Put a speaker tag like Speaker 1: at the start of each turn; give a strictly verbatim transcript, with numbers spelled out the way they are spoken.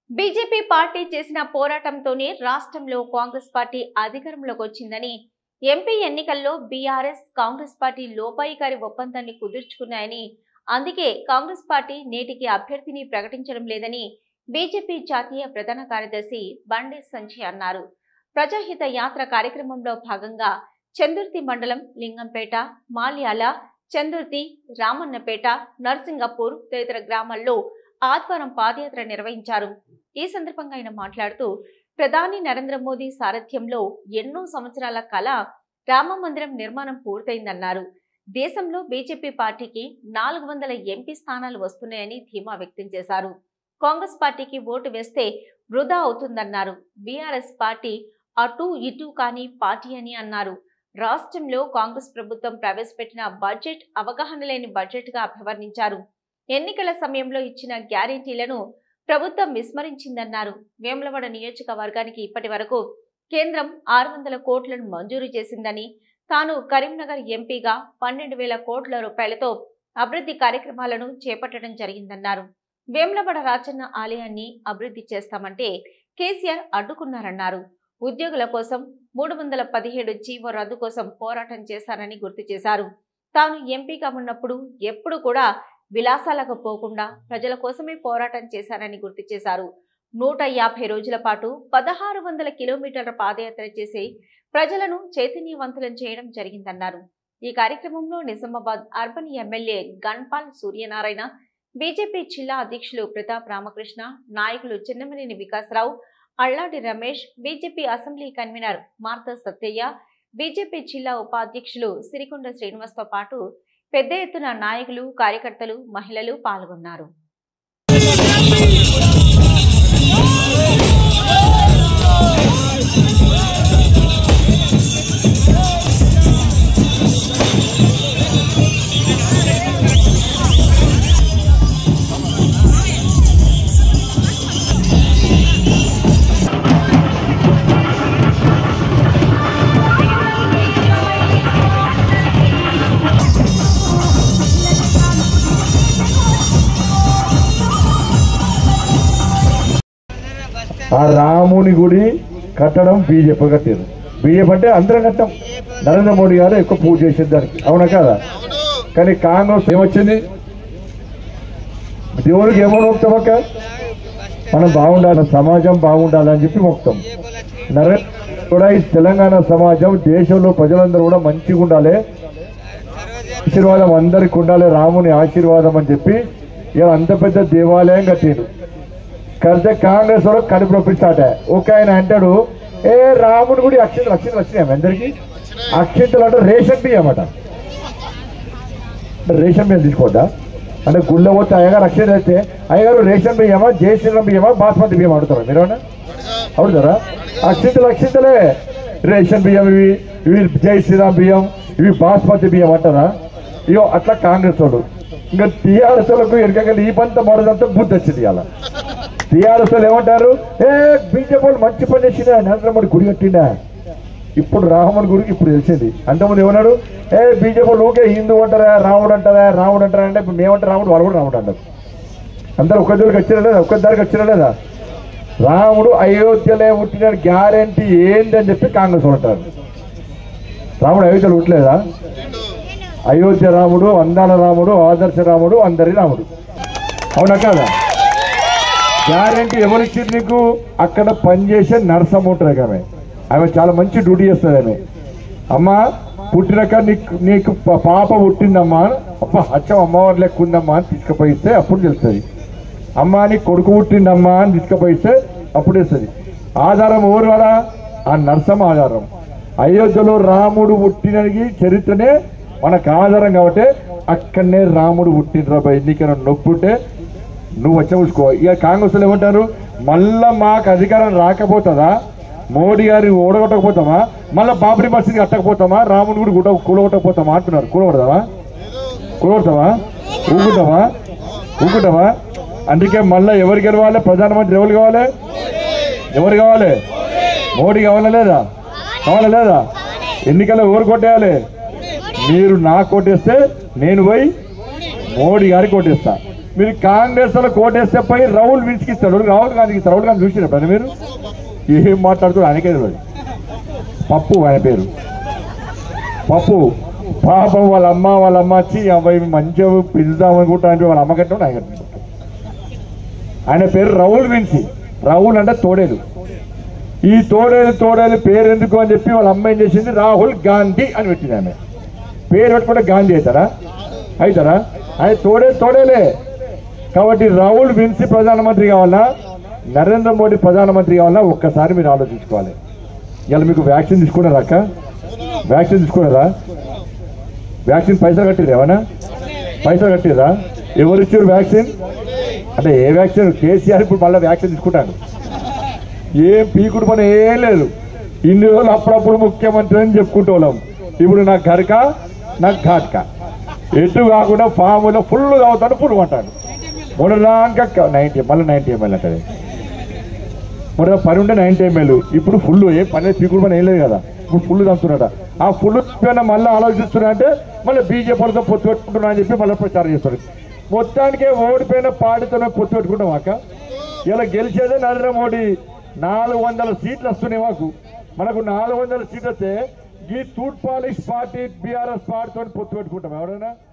Speaker 1: BJP party చేసిన పోరాటంతోనే రాష్ట్రంలో Congress party అధికారంలోకి వచ్చిందని, ఎంపీ ఎన్నికల్లో బీఆర్ఎస్ కాంగ్రెస్ పార్టీ లోపాయికారి ఒప్పందాన్ని కుదుర్చుకున్నాయని, అందుకే కాంగ్రెస్ పార్టీ నేటికి అభ్యర్థిని ప్రకటించడం లేదని బీజేపీ జాతీయ ప్రధాన కార్యదర్శి బండి సంజయ్ అన్నారు. ప్రజాహిత యాత్ర కార్యక్రమంలో భాగంగా చందుర్తి మండలం లింగంపేట, మాల్యాల, చందుర్తి, రామన్నపేట, నర్సింగపూర్ తదితర గ్రామాల్లో ఆదివారం పాదయాత్ర నిర్వహించారు. ఈ సందర్భంగా ఆయన మాట్లాడుతూ, ప్రధాని నరేంద్ర మోదీ సారథ్యంలో ఎన్నో సంవత్సరాల కళ రామ మందిరం నిర్మాణం పూర్తయిందన్నారు. దేశంలో బీజేపీ పార్టీకి నాలుగు వందల ఎంపీ స్థానాలు వస్తున్నాయని ధీమా వ్యక్తం చేశారు. కాంగ్రెస్ పార్టీకి ఓటు వేస్తే వృధా అవుతుందన్నారు. బీఆర్ఎస్ పార్టీ అటు ఇటు కాని పార్టీ అని అన్నారు. రాష్ట్రంలో కాంగ్రెస్ ప్రభుత్వం ప్రవేశపెట్టిన బడ్జెట్ అవగాహన లేని బడ్జెట్ గా అభివర్ణించారు. ఎన్నికల సమయంలో ఇచ్చిన గ్యారెంటీలను ప్రభుత్వం విస్మరించిందన్నారు. వేములవాడ నియోజకవర్గానికి ఇప్పటి వరకు కేంద్రం ఆరు వందల కోట్లను మంజూరు చేసిందని, తాను కరీంనగర్ ఎంపీగా పన్నెండు వేల కోట్ల రూపాయలతో అభివృద్ధి కార్యక్రమాలను చేపట్టడం జరిగిందన్నారు. వేములవాడ రాజన్న ఆలయాన్ని అభివృద్ధి చేస్తామంటే కేసీఆర్ అడ్డుకున్నారన్నారు. ఉద్యోగుల కోసం మూడు వందల పదిహేడు జీవో రద్దు కోసం పోరాటం చేశారని గుర్తు చేశారు. తాను ఎంపీగా ఉన్నప్పుడు ఎప్పుడు కూడా విలాసాలకు పోకుండా ప్రజల కోసమే పోరాటం చేశారని గుర్తు చేశారు. నూట యాభై రోజుల పాటు పదహారు వందల కిలోమీటర్ల పాదయాత్ర చేసి ప్రజలను చైతన్యవంతులను చేయడం జరిగిందన్నారు. ఈ కార్యక్రమంలో Nizamabad urban MLA Ganpal Suryanarayana, BJP జిల్లా అధ్యక్షులు ప్రతాప్ రామకృష్ణ, నాయకులు Chinnamaneni Vikas Rao, Alladi Ramesh, BJP assembly convener Martha Satyaiah, BJP జిల్లా ఉపాధ్యక్షులు సిరికొండ శ్రీనివాస్తో పాటు పెద్ద ఎత్తున నాయకులు, కార్యకర్తలు, మహిళలు పాల్గొన్నారు.
Speaker 2: ఆ రాముని గుడి కట్టడం బీజేపీ కట్టారు. బీజేపీ అంటే అందరం కట్టం. నరేంద్ర మోడీ గారు ఎక్కువ పూజ చేసేది దానికి, అవునా కదా? కానీ కాంగ్రెస్ ఏమొచ్చింది? దేవుడికి ఏమో మొక్తామక్క, మనం బాగుండాలి, సమాజం బాగుండాలని చెప్పి మొక్తాం. నరేంద్ర కూడా ఈ తెలంగాణ సమాజం, దేశంలో ప్రజలందరూ కూడా మంచిగా ఉండాలి, ఆశీర్వాదం అందరికి ఉండాలి, రాముని ఆశీర్వాదం అని చెప్పి ఇలా అంత పెద్ద దేవాలయం కట్టారు. కడితే కాంగ్రెస్ వాడు కడుపు నొప్పి స్టార్ట్ అయ్యా. ఒక ఆయన అంటాడు, ఏ రాముని గుడి అక్షింతలు అక్షింతలు వచ్చినాయి అందరికి. అక్షింతలు అంటే రేషన్ బియ్యం అట. రేషన్ బియ్యం తీసుకోవద్దా అంటే గుళ్ళో పోతే అయ్యగారు అక్షింతలు అయితే అయ్యగారు రేషన్ బియ్యమా, జై శ్రీరామ్ బియ్యమా, బాస్మతి బియ్యం అడుగుతారా మీరు? ఏమన్నా అడుగుతారా? అక్షింతలు అక్షింతలే, రేషన్ బియ్యం ఇవి, ఇవి జై శ్రీరామ్ బియ్యం, ఇవి బాస్మతి బియ్యం అంటారా? ఇవో అట్లా కాంగ్రెస్ వాడు. ఇంకా టీఆర్ఎస్ వాళ్ళకు ఎనకగలి ఈ పంత మరదంతా బుద్ధి వచ్చింది. అలా టీఆర్ఎస్ వాళ్ళు ఏమంటారు, ఏ బీజేపీ వాళ్ళు మంచి పని చేసిందా, నరేంద్ర మోడీ గుడి కట్టిండా. ఇప్పుడు రాముని గుడికి ఇప్పుడు తెలిసింది. అంతకుముందు ఏమన్నాడు, ఏ బీజేపీ వాళ్ళు ఊకే హిందూ అంటారా, రాముడు అంటారా, రాముడు అంటారా అంటే ఇప్పుడు మేమంటే రాముడు, వాళ్ళు కూడా రాముడు అంటారు. అందరూ ఒక్క దగ్గరికి వచ్చినా లేదా, ఒక్క దారికి వచ్చినా లేదా? రాముడు అయోధ్యలో పుట్టిన గ్యారంటీ ఏందని చెప్పి కాంగ్రెస్ అంటారు. రాముడు అయోధ్యలో పుట్టలేదా? అయోధ్య రాముడు, అందాల రాముడు, ఆదర్శ రాముడు, అందరి రాముడు, అవునా కాదా? గ్యారంటీ ఎవరిచ్చింది నీకు? అక్కడ పనిచేసే నర్సమ్మ ఉంటుంది ఆమె. ఆమె చాలా మంచి డ్యూటీ చేస్తుంది. ఆమె అమ్మ పుట్టినాక నీకు నీకు పాప పుట్టిందమ్మా, అప్ప అచ్చం అమ్మవారి లెక్క ఉందమ్మా అని తీసుకుపోయిస్తే అప్పుడు తెలుస్తుంది. అమ్మ నీ కొడుకు పుట్టిందమ్మా అని తీసుకుపోయిస్తే అప్పుడు తెలుస్తుంది. ఆధారం ఎవరు కదా? ఆ నర్సమ్మ ఆధారం. అయోధ్యలో రాముడు పుట్టినకి చరిత్రనే మనకు ఆధారం కాబట్టి అక్కడనే రాముడు పుట్టినరా ఎన్నికైనా నొప్పుంటే నువ్వు వచ్చి చూసుకో. ఇక కాంగ్రెస్ ఏమంటారు, మళ్ళా మాకు అధికారం రాకపోతుందా, మోడీ గారిని ఓడగొట్టకపోతామా, మళ్ళీ బాబరీ మసీద్ కట్టకపోతామా, రాముడు కూడా గుట్ట కూలగొట్టకపోతామా అంటున్నారు. కూలగొడతావా? కూలగొడతావా? ఊకుంటావా? ఊకుంటావా? అందుకే మళ్ళీ ఎవరు గెలవాలి? ప్రధానమంత్రి ఎవరు కావాలి? ఎవరు కావాలి? మోడీ కావాలా లేదా? కావాలా లేదా? ఎన్నికల్లో ఎవరు కొట్టేయాలి? మీరు నాకు కొట్టేస్తే నేను పోయి మోడీ గారికి కొట్టేస్తా. మీరు కాంగ్రెస్ లో కోటేస్తే పోయి రాహుల్ విన్స్కి ఇస్తాడు, రాహుల్ గాంధీకి ఇస్తారు. రాహుల్ గాంధీ చూసినా పని మీరు ఏం మాట్లాడుతారు ఆయనకే తెలియదు. పప్పు ఆయన పేరు పప్పు. పాపం వాళ్ళ అమ్మ వాళ్ళ అమ్మ వచ్చి అబ్బాయి మంచిగా పిలుద్దామనుకుంటా అంటే వాళ్ళ అమ్మ కట్టడం ఆయన కట్టిన. ఆయన పేరు రాహుల్ విన్సీ. రాహుల్ అంటే తోడేలు. ఈ తోడేలు తోడేలు పేరు ఎందుకు అని చెప్పి వాళ్ళ అమ్మ ఏం చేసింది, రాహుల్ గాంధీ అని పెట్టింది. ఆమె పేరు పెట్టుకుంటే గాంధీ అవుతారా అవుతారా? ఆయన తోడే తోడేలే. కాబట్టి రాహుల్ విన్సీ ప్రధానమంత్రి కావాలా, నరేంద్ర మోడీ ప్రధానమంత్రి కావాలా, ఒక్కసారి మీరు ఆలోచించుకోవాలి. ఇలా మీకు వ్యాక్సిన్ తీసుకున్నారా అక్క? వ్యాక్సిన్ తీసుకున్నారా? వ్యాక్సిన్ పైసలు కట్టిరా? ఏమన్నా పైసలు కట్టిరా? ఎవరు ఇచ్చారు వ్యాక్సిన్? అంటే ఏ వ్యాక్సిన్? కేసీఆర్ ఇప్పుడు మళ్ళీ వ్యాక్సిన్ తీసుకుంటాను. ఏం పీకుడు పని ఏం లేదు. ఇన్ని రోజులు అప్పుడప్పుడు ముఖ్యమంత్రి అని చెప్పుకుంటూ వాళ్ళం. ఇప్పుడు నాకు గరక నాకు ఘాట్క ఎటు కాకుండా ఫామ్లో ఫుల్ తాగుతాడు, ఫుల్ అంటాడు. మొదలాక నైంటీ మళ్ళీ నైంటీ ఎంఎల్ అంటది. మొదట పని ఉంటే నైంటీ ఎంఎల్, ఇప్పుడు ఫుల్. ఏ పని పీకుడు పని ఏం లేదు కదా, ఇప్పుడు ఫుల్ తంతున్నాడ. ఆ ఫుల్ మళ్ళీ ఆలోచిస్తున్నా అంటే మళ్ళీ బీజేపీలతో పొత్తు పెట్టుకుంటున్నా అని చెప్పి మళ్ళీ ప్రచారం చేస్తాడు. మొత్తానికే ఓడిపోయిన పార్టీతోనే పొత్తు పెట్టుకుంటాం అక్క. ఇలా గెలిచేదే నరేంద్ర మోడీ. నాలుగు వందల సీట్లు వస్తున్నాయి మాకు. మనకు నాలుగు వందల సీట్లు వస్తే ఈ తూట్ పాలిష్ పార్టీ బీఆర్ఎస్ పార్టీతో పొత్తు పెట్టుకుంటాం ఎవరైనా?